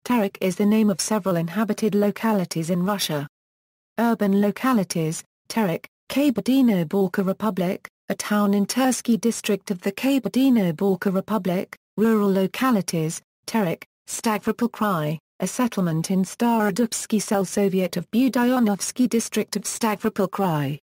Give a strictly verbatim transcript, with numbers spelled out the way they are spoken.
Terek is the name of several inhabited localities in Russia. Urban localities: Terek, Kabardino-Balkar Republic, a town in Tersky district of the Kabardino-Balkar Republic. Rural localities: Terek, Stavropol Krai, a settlement in Starodubsky Selsoviet of Budyonovsky district of Stavropol Krai.